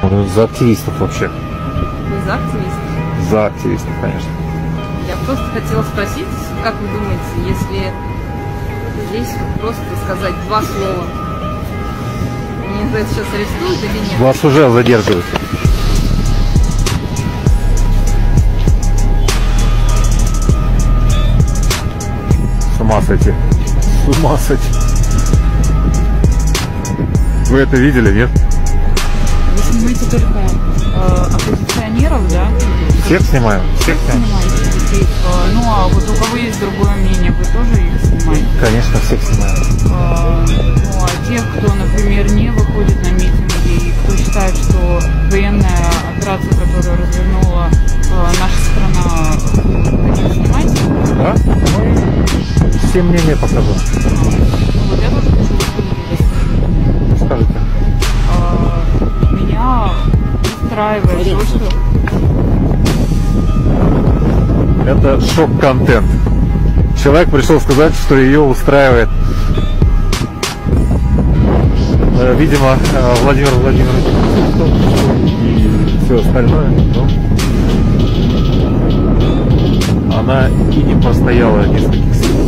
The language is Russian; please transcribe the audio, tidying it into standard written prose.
За активистов вообще. Вы за активистов? За активистов, конечно. Я просто хотела спросить, как вы думаете, если здесь просто сказать два слова, меня за это сейчас арестуют или нет? Вас уже задерживают. С ума сойти. С ума сойти. Вы это видели, нет? Вы снимаете только оппозиционеров, да? Всех снимаем? Всех снимаем. Ну, а вот у кого есть другое мнение, вы тоже их снимаете? Конечно, всех снимаем. Ну, а тех, кто, например, не выходит на митинги, и кто считает, что военная операция, которую развернула наша страна, вы не снимаете? Да? Все мнения покажу. Вот я тоже хочу высказать. Скажите. Меня устраивает то, что... Это шок-контент. Человек пришел сказать, что ее устраивает. Видимо, Владимир Владимирович и все остальное. Но она и не простояла нескольких секунд.